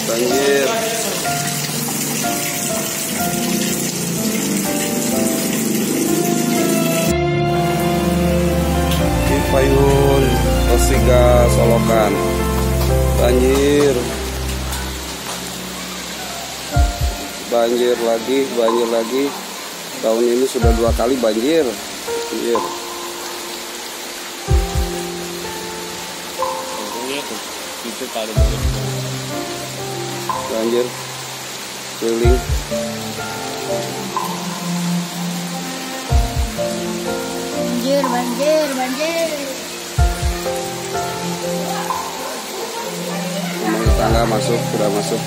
banjir. Di Payun, Rosiga, Solokan, banjir. Banjir lagi. Tahun ini sudah 2 kali banjir. Banjir. Itu paling Banjir keliling. Banjir. Rumah tetangga sudah masuk.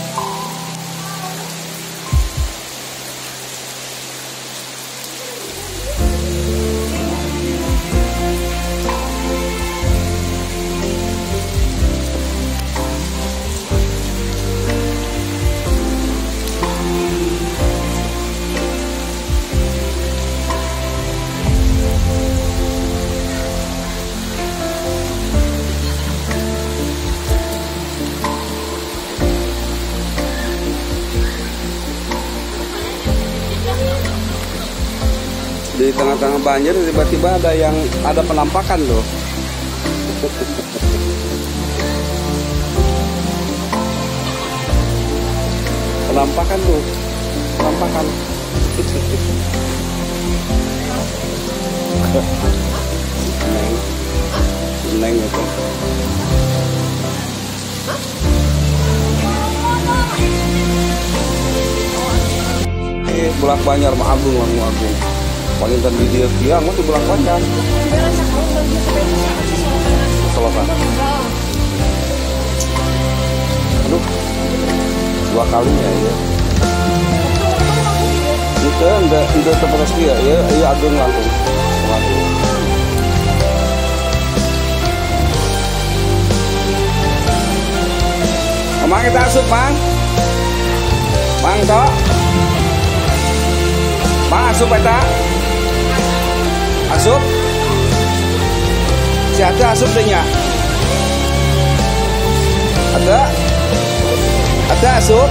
Di tengah-tengah banjir tiba-tiba ada penampakan loh. Penampakan. Neng itu. Bulak Banjar mah agung. Paling kan video dia mau di Bulak Banjar. Selatan. Aduh, 2 kalinya ya. Itu enggak terus dia ya, agung langsung. Emang kita asup, Bang? Bang, Tok? Bang, asup eta? Asup? Si ada asup deh nya? Ada asup?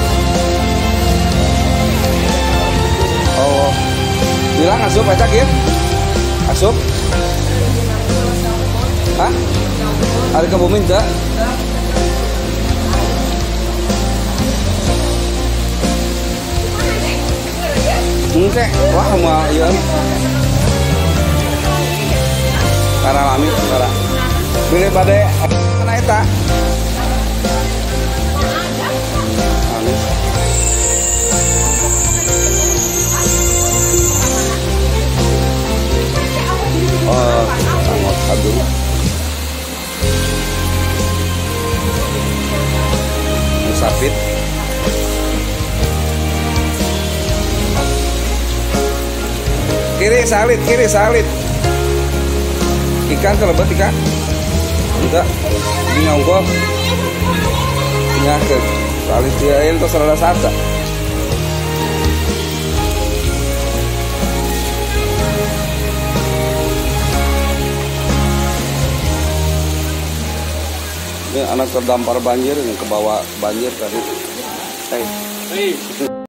Oh, bilang asup eta gitu? Asup? Hah? Ada Kebumen tak? Enggak, wah mah ya. Karena lami, karena pilih pada mana eta? Oh, sangat aduh. Musafir. Kiri salit. Ikan kelebet ikan. Enggak. Ini ngonggol. Nyaket. Salit dia itu serada sata. Ini anak terdampar banjir, yang ke bawah banjir tadi. Hey.